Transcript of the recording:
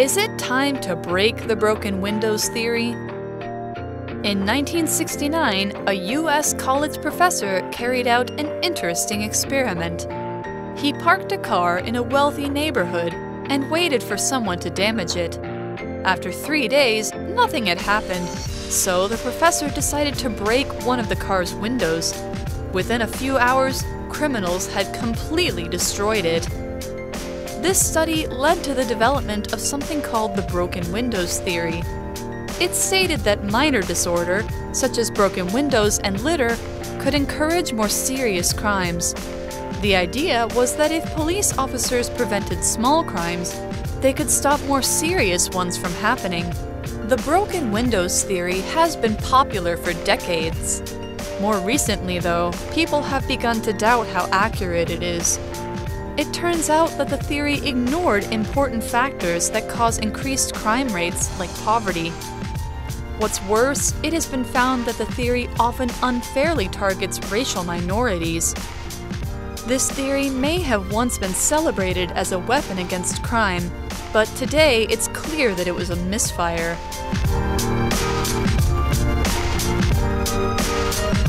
Is it time to break the broken windows theory? In 1969, a U.S. college professor carried out an interesting experiment. He parked a car in a wealthy neighborhood and waited for someone to damage it. After 3 days, nothing had happened, so the professor decided to break one of the car's windows. Within a few hours, criminals had completely destroyed it. This study led to the development of something called the broken windows theory. It stated that minor disorder, such as broken windows and litter, could encourage more serious crimes. The idea was that if police officers prevented small crimes, they could stop more serious ones from happening. The broken windows theory has been popular for decades. More recently, though, people have begun to doubt how accurate it is. It turns out that the theory ignored important factors that cause increased crime rates, like poverty. What's worse, it has been found that the theory often unfairly targets racial minorities. This theory may have once been celebrated as a weapon against crime, but today it's clear that it was a misfire.